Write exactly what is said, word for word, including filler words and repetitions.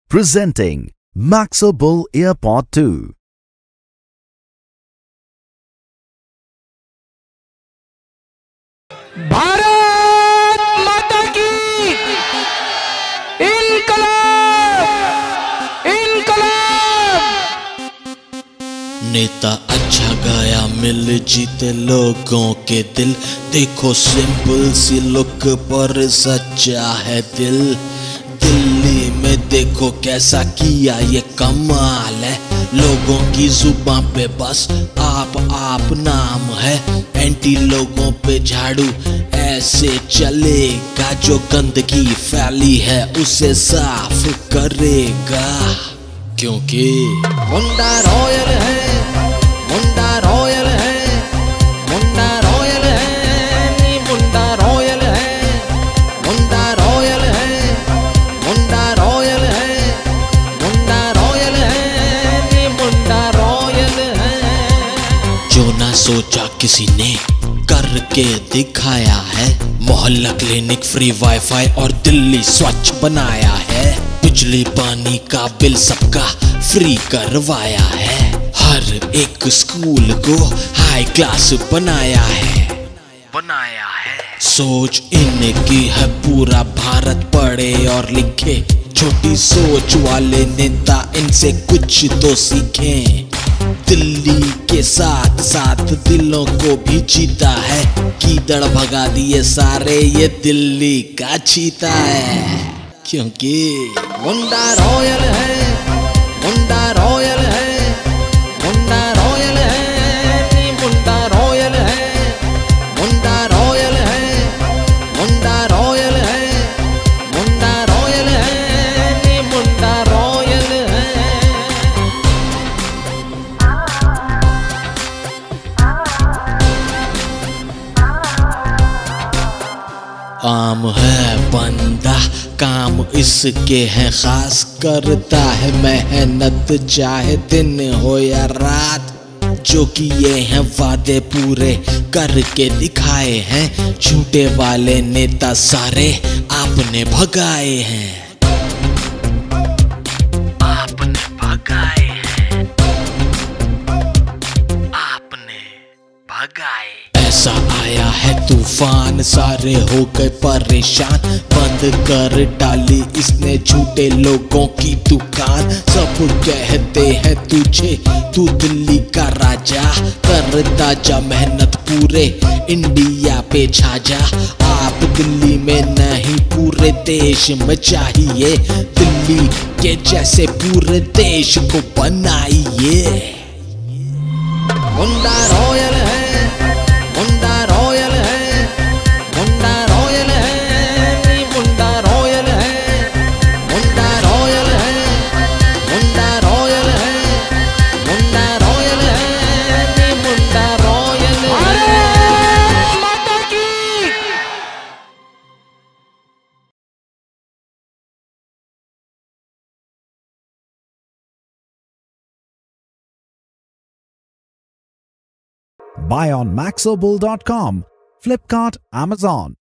Presenting Maxo Bull AirPod two. Bharat माता की इनकलाब इनकलाब। नेता अच्छा गाया मिल जीते लोगों के दिल, देखो सिंपल सी लुक पर सच्चा है दिल। दिल्ली में देखो कैसा किया ये कमाल है, लोगों की जुबान पे बस आप आप नाम है। एंटी लोगों पे झाड़ू ऐसे चलेगा, जो गंदगी फैली है उसे साफ करेगा। क्योंकि मुंडा रॉयल है, मुंडा रॉयल है, मुंडा रॉयल है, नी मुंडा रॉयल है, मुंडा रॉयल है, मुंडा रॉयल है, मुंडा रॉयल है, नी मुंडा रॉयल है। जो ना सोचा किसी ने करके दिखाया है, मोहल्ला क्लिनिक, फ्री वाईफाई और दिल्ली स्वच्छ बनाया है। बिजली पानी का बिल सबका फ्री करवाया है, हर एक स्कूल को हाई क्लास बनाया है बनाया है। सोच इनकी है पूरा भारत पढ़े और लिखे, छोटी सोच वाले नेता इनसे कुछ तो सीखें। दिल्ली के साथ साथ दिलों को भी जीता है, कीदड़ भगा दिए सारे ये दिल्ली का चीता है। क्योंकि मुंडा रॉयल है, मुंडा रॉयल है, मुंडा रॉयल है, नी मुंडा रॉयल है, मुंडा रॉयल है, मुंडा रॉयल है, मुंडा रॉयल है, नी मुंडा रॉयल है। आम है बंदा, काम इसके हैं खास, करता है मेहनत चाहे दिन हो या रात। जो किए हैं वादे पूरे करके दिखाए हैं, झूठे वाले नेता सारे आपने भगाए हैं, आपने भगाए हैं, आपने भगाए। ऐसा आया है तूफान, सारे हो गए परेशान, बंद कर डाली इसने झूठे लोगों की दुकान। सब कहते हैं तुझे तू दिल्ली का राजा, करता जा मेहनत पूरे इंडिया पे छा जा। आप दिल्ली में नहीं पूरे देश में चाहिए, दिल्ली के जैसे पूरे देश को बनाइए। मुंडा रॉयल है, मुंडा रॉयल है, मुंडा रॉयल है, नी मुंडा रॉयल है, मुंडा रॉयल है, मुंडा रॉयल है, मुंडा रॉयल है, नी मुंडा रॉयल है। भारत माता की। Buy on maxo bull dot com, Flipkart, Amazon.